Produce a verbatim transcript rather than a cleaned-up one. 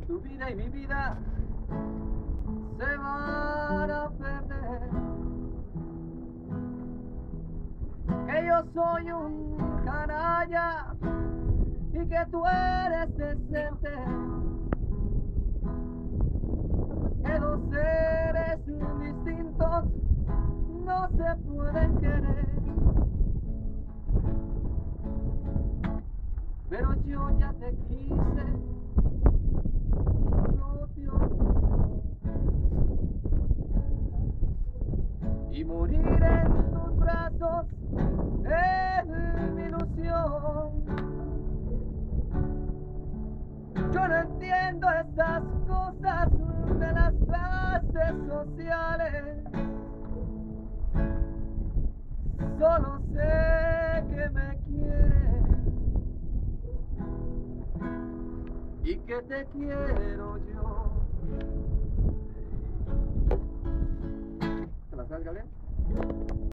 que tu vida y mi vida se van a perder, que yo soy un canalla y que tú eres decente, que dos seres distintos no se pueden querer, pero yo ya te quise y no te olvido, y morir en tus brazos es mi ilusión. Yo no entiendo esas cosas de las clases sociales, solo sé que me quieres y que te quiero yo. ¿Te la sabes, Gabriel?